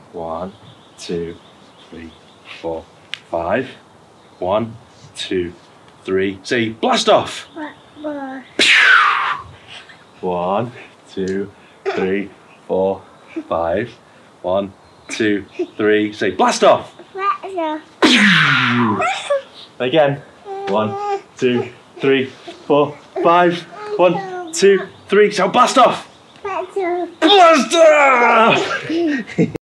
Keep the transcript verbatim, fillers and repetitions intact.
One, two, three, four, five. One, two, three. Say blast off. One, two, three, four, five. One, two, three. Say blast off. Again. One, two, three, four, five. One, two, three. So blast off. Blast off.